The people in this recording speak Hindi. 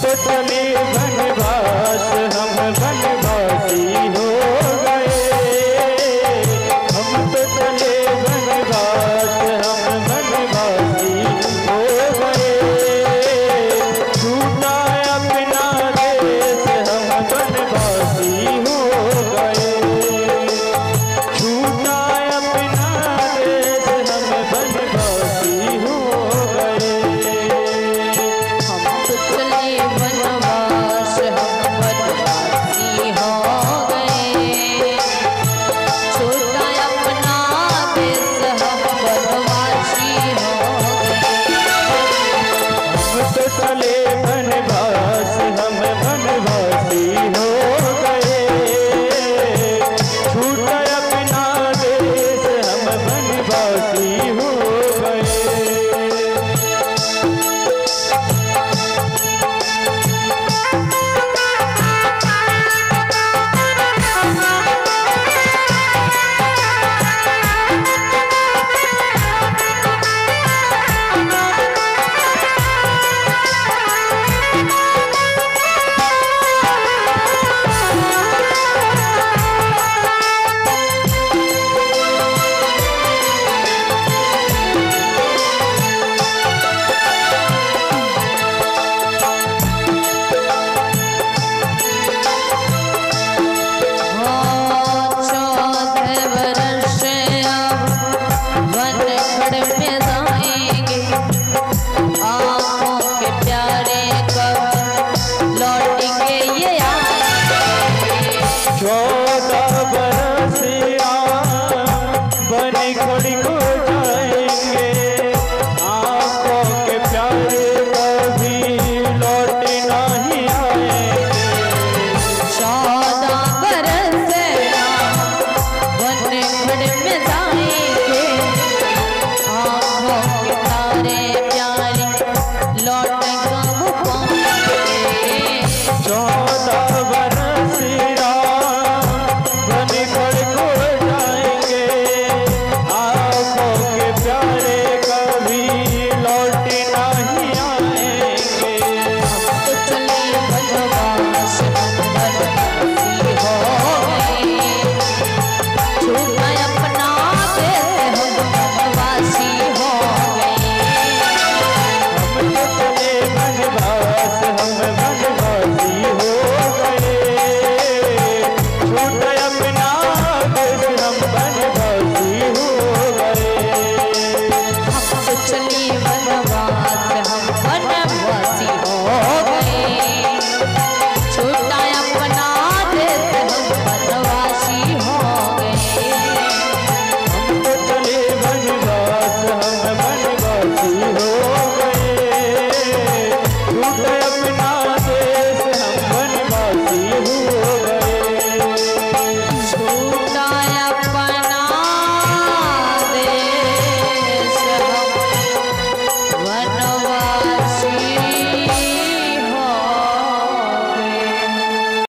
तो चले वनवास हम वनवासी हो गए। हम तो चले वनवास हम वनवासी हो गए। छूटा अपना देश हम वनवासी हो गए। छूटा अपना देश हम वनवासी हो गए। हम तो चले वनवास हम वनवासी हो गए। छोटा अपना देश हम वनवासी हो गए। हम तो चले वनवास हम वनवासी हो गए। छूटा अपना देश हम वनवासी हो गए। छूटा